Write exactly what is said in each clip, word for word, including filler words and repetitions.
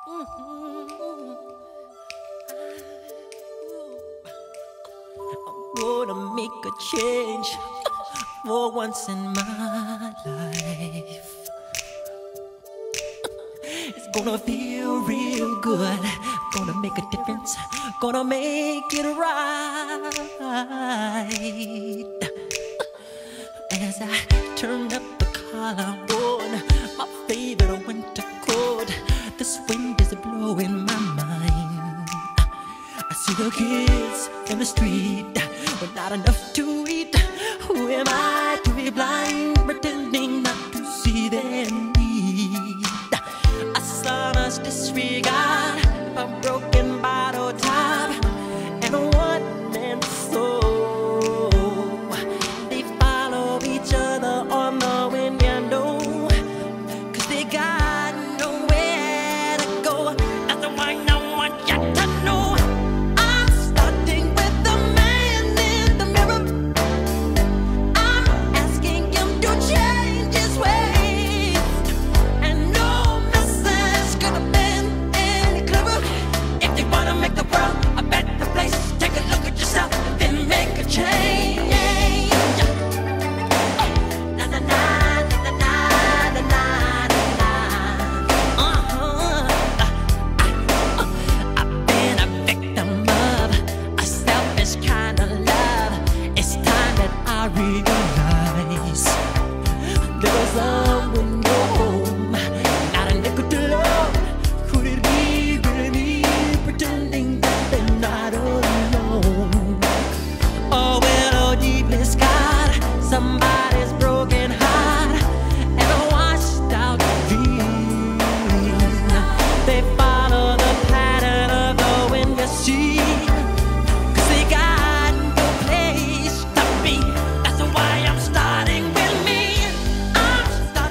Gonna make a change for once in my life. It's gonna feel real good. Gonna make a difference. Gonna make it right. As I turn up the collar on my favorite winter coat, this wind is blowing my mind. I see the kids in the street, but not enough to eat. Who am I to be blind, pretending not to see their need? A sonorous disregard, a broken bottle top, and a one-man soul. They follow each other on the wind, you know, 'cause they got nowhere to go. That's the one I want you to know. I'm starting with the man in the mirror. I'm asking him to change his ways, and no message could have been any clearer. If you wanna make the world a better place, take a look at yourself and then make a change. Na na na na na na na na. Uh-huh. I've been a victim of a selfish kind of love. It's time that I realize there was someone no home, not a nickel to love. Could it be really me pretending that they're not alone? Oh well, oh deeply scarred, somebody's broken heart and a washed out dream. They follow the pattern of the wind, you see, 'cause they got no place to be. That's why I'm starting with me. I'm starting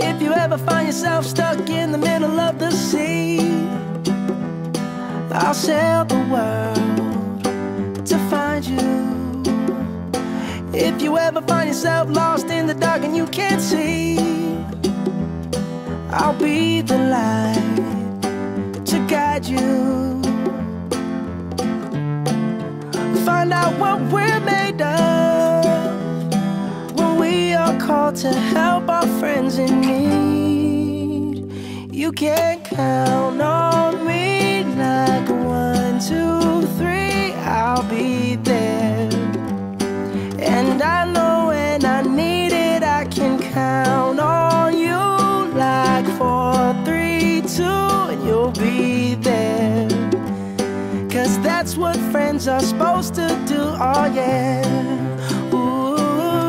If you ever find yourself stuck in the middle of the sea, I'll sail the world to find you. If you ever find yourself lost in the dark and you can't see, I'll be the light to guide you. Find out what we're made of when we are called to help our friends in need. You can count on me like one, two, three, I'll be there. And I know when I need it, I can count on you like four, three, two, and you'll be there. Cause that's what friends are supposed to do, oh yeah. Ooh,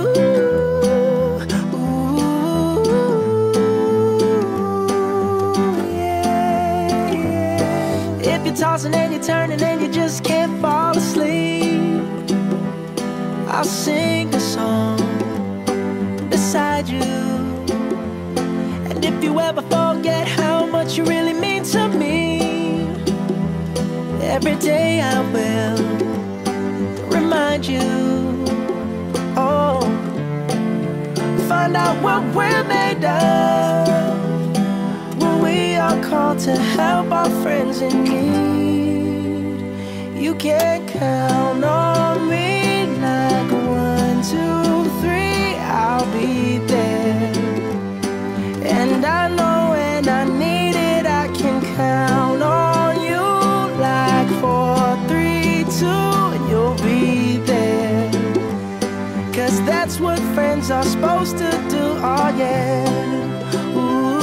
ooh, yeah, yeah. If you're tossing and you're turning and you just can't fall asleep, I'll sing a song beside you. And if you ever forget how much you really mean to me, every day I will remind you. Oh, find out what we're made of when we are called to help our friends in need. You can count on me like one, two, three, I'll be there. And I know when I need it, I can count on you like four, three, two, and you'll be there. Cause that's what friends are supposed to do, oh yeah. Ooh,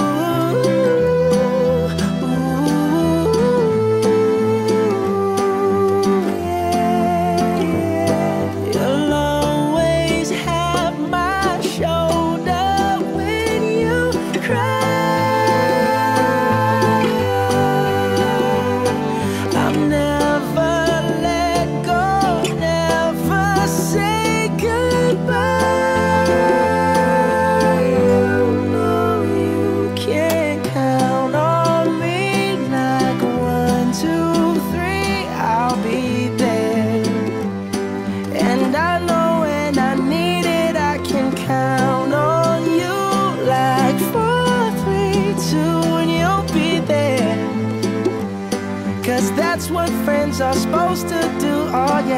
ooh, yeah, yeah. You'll always have my shoulder when you cry. Cause that's what friends are supposed to do, oh yeah.